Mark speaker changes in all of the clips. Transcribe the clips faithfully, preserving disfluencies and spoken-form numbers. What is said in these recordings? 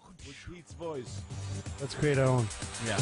Speaker 1: with Pete's voice.
Speaker 2: Let's create our own.
Speaker 1: Yeah.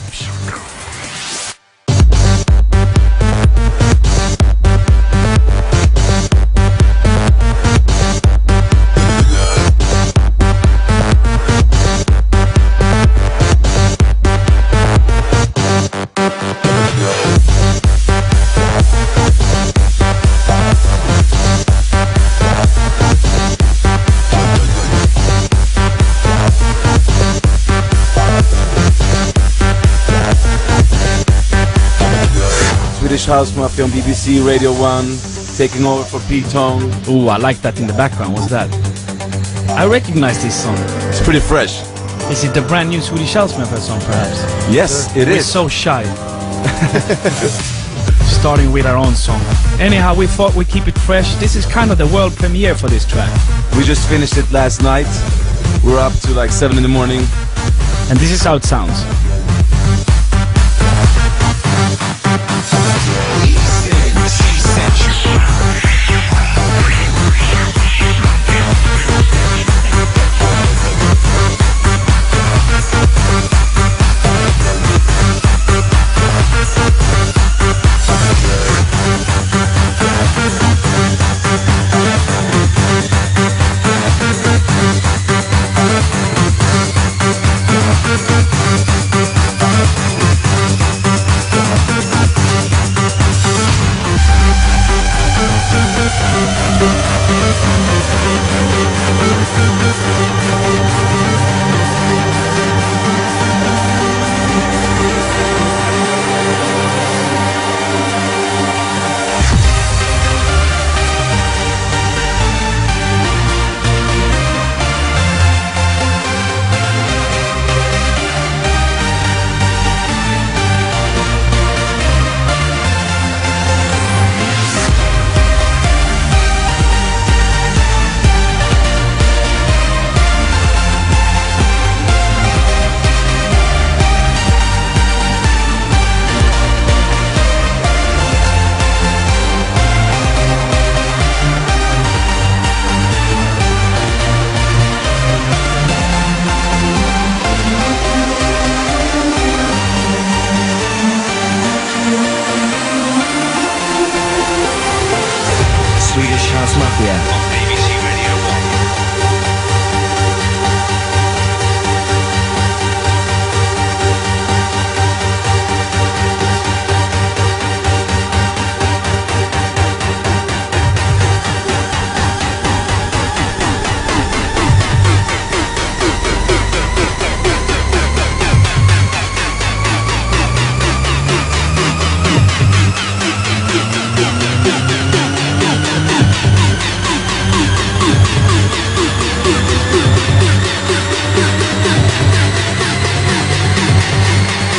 Speaker 1: Swedish House Mafia on B B C Radio one, taking over for Pete Tone.
Speaker 3: Ooh, I like that in the background. What's that? I recognize this song.
Speaker 1: It's pretty fresh.
Speaker 3: Is it the brand new Swedish House Mafia song, perhaps?
Speaker 1: Yes, it
Speaker 3: We're
Speaker 1: is.
Speaker 3: so shy. Starting with our own song. Anyhow, we thought we'd keep it fresh. This is kind of the world premiere for this track.
Speaker 1: We just finished it last night. We're up to like seven in the morning.
Speaker 3: And this is how it sounds. Swedish House Mafia on B B C Radio one.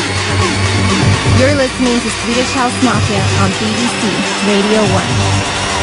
Speaker 4: You're listening to Swedish House Mafia on B B C Radio one.